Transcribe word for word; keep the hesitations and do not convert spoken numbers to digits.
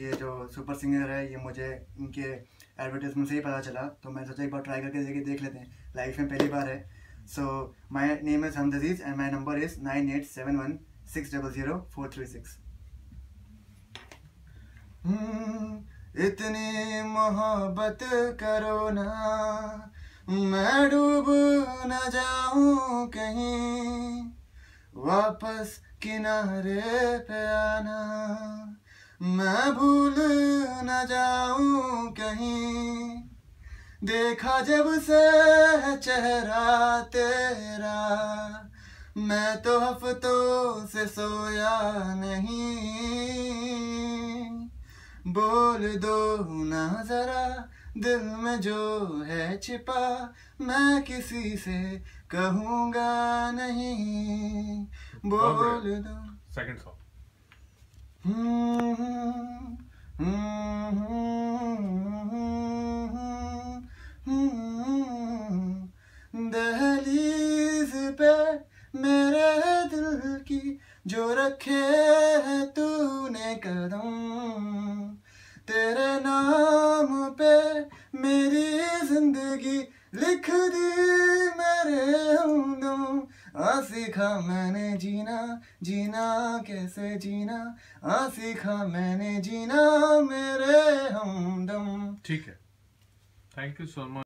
ये जो super singer है ये मुझे इनके एडवर्टाइजमेंट से ही पता चला, तो मैं सोचा एक बार ट्राई करके देख देख लेते हैं, लाइफ में पहली बार है। So my name is Hamad Aziz and my number is nine eight seven one six double zero four three six. इतनी मोहब्बत करो ना, मैं डूब न जाऊं कहीं, वापस किनारे पे आना, मैं भूल न जाऊं कहीं। देखा जब से चेहरा तेरा, मैं तो हफ्तों से सोया नहीं। बोल दो ना जरा दिल में जो है छिपा, मैं किसी से कहूँगा नहीं। बोल दो। Second song. दहलीज पे मेरे दिल की जो रखे है तूने कदम, तेरे नाम पे मेरी जिंदगी लिख दी मेरे हमदम। आ सीखा मैंने जीना, जीना कैसे जीना, आ सीखा मैंने जीना मेरे हमदम। ठीक है, थैंक यू सो मच।